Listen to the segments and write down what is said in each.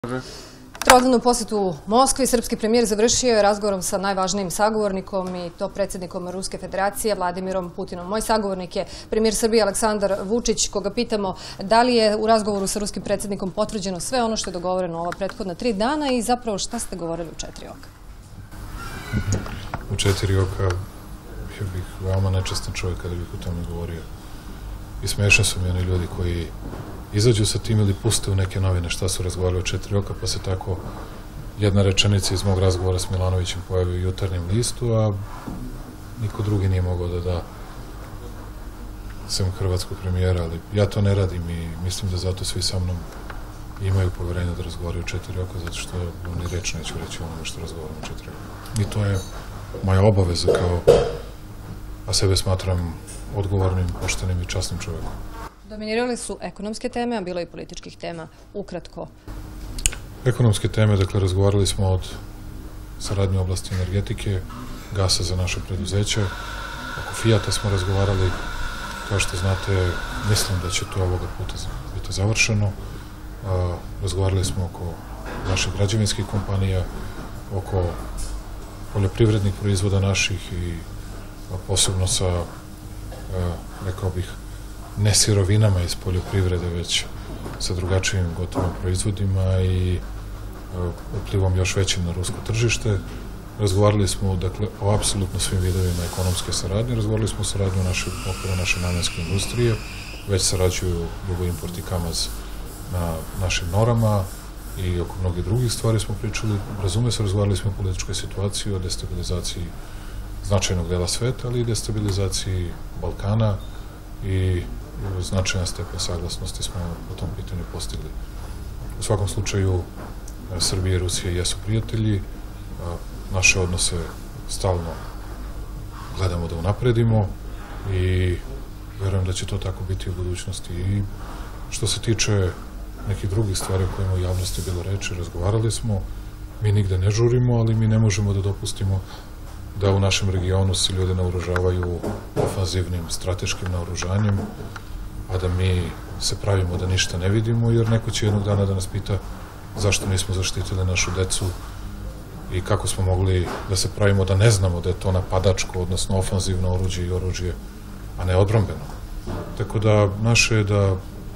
Trodnevnu posetu Moskvi srpski premijer završio je razgovorom sa najvažnijim sagovornikom i to predsjednikom Ruske federacije Vladimirom Putinom. Moj sagovornik je premijer Srbije Aleksandar Vučić, koga pitamo da li je u razgovoru sa ruskim predsjednikom potvrđeno sve ono što je dogovoreno ova prethodna 3 dana i zapravo šta ste govorili u 4 oka? U 4 oka bio bih veoma nečastan čovjek kada bih o tome govorio. I smiješni su mi oni ljudi koji izađu sa tim ili puste u neke novine šta su razgovarali o 4 oka, pa se tako jedna rečenica iz mog razgovora s Milanovićem pojavi u Jutarnjem listu, a niko drugi nije mogao da da sem hrvatskog premijera, ali ja to ne radim i mislim da zato svi sa mnom imaju poverenje da razgovaraju o 4 oka, zato što ni reč neću reći onome što razgovaram o 4 oka. I to je moja obaveza a sebe smatram odgovornim, poštenim i časnim čovjekom. Dominirali su ekonomske teme, a bilo je i političkih tema. Ukratko. Ekonomske teme, dakle, razgovarali smo od saradnje u oblasti energetike, gasa za naše preduzeće. Oko Fijata smo razgovarali, kao što znate, mislim da će to ovoga puta biti završeno. Razgovarali smo oko naših građevinskih kompanija, oko poljoprivrednih proizvoda naših i posebno sa, rekao bih, ne sirovinama iz poljoprivrede, već sa drugačijim gotovim proizvodima i uplivom još većim na rusko tržište. Razgovarali smo, dakle, o apsolutno svim vidovima ekonomske saradnje. Razgovarali smo o saradnju u okviru naše namenske industrije. Već sarađuju Jugoimport i Kamaz na našim norama i oko mnogih drugih stvari smo pričali. Razume se, razgovarali smo o političkoj situaciji, o destabilizaciji značajnog dela sveta, ali i destabilizaciji Balkana i značajan stepen saglasnosti smo po tom pitanju postigli. U svakom slučaju, Srbija i Rusija jesu prijatelji, naše odnose stalno gledamo da unapredimo i verujem da će to tako biti u budućnosti. I što se tiče nekih drugih stvari o kojima u javnosti bilo reči, razgovarali smo, mi nigde ne žurimo, ali mi ne možemo da dopustimo da u našem regionu se ljudi naoružavaju ofanzivnim, strateškim naoružanjem, a da mi se pravimo da ništa ne vidimo, jer neko će jednog dana da nas pita zašto nismo zaštitili našu decu i kako smo mogli da se pravimo da ne znamo da je to napadačko, odnosno ofanzivno oruđe i oružje, a ne odbrambeno. Tako da naše je da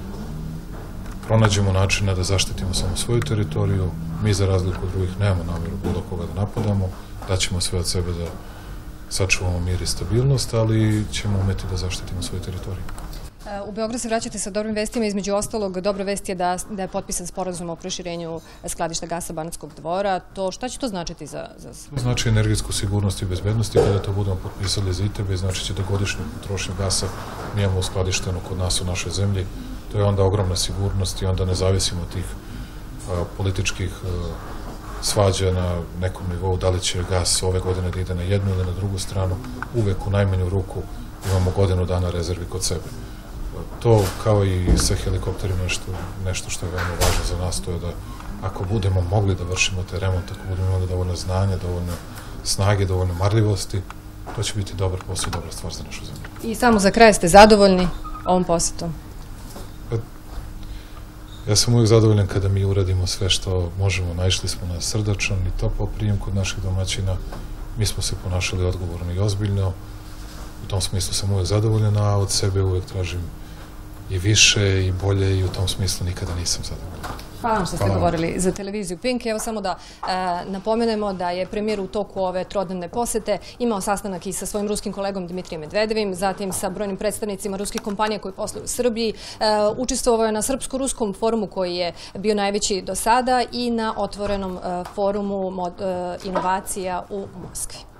pronađemo načina da zaštitimo samo svoju teritoriju. Mi, za razliku od drugih, nemamo namjeru bilo koga da napadamo, daćemo sve od sebe da sačuvamo mir i stabilnost, ali ćemo umeti da zaštitimo svoju teritoriju. U Beograd se vraćate sa dobrim vestima, između ostalog, dobra vest je da je potpisan sporazum o proširenju skladišta gasa Banatskog Dvora. Šta će to značiti za... To znači energetsku sigurnost i bezbednost i kada to budemo potpisali za ITB, znači će da godišnju potrošnju gasa mi imamo uskladištenu kod nas u našoj zemlji. To je onda ogromna sigurnost i onda ne zavisimo od tih političkih svađa na nekom nivou, da li će gas ove godine da ide na jednu ili na drugu stranu. Uvek u najmanju ruku imamo godinu dana rezervi kod sebe. To, kao i sa helikopterima, nešto što je veoma važno za nas, to je da ako budemo mogli da vršimo taj remont, ako budemo imali dovoljno znanja, dovoljno snage, dovoljno marljivosti, to će biti dobar posao i dobra stvar za našu zemlju. I samo za kraj, ste zadovoljni ovom posetom? Ja sam uvijek zadovoljan kada mi uradimo sve što možemo. Naišli smo na srdačan i topao prijem kod naših domaćina. Mi smo se ponašali odgovorno i ozbiljno. U tom smislu sam uvijek zadovoljan, a od sebe uvijek tražim i više i bolje i u tom smislu nikada nisam zadovoljan. Hvala vam što ste govorili za televiziju Pink. Evo samo da napomenemo da je premijer u toku ove trodnevne posete imao sastanak i sa svojim ruskim kolegom Dmitrijem Medvedevim, zatim sa brojnim predstavnicima ruskih kompanija koji posluju u Srbiji. Učestvovao je na srpsko-ruskom forumu koji je bio najveći do sada i na otvorenom forumu inovacija u Moskvi.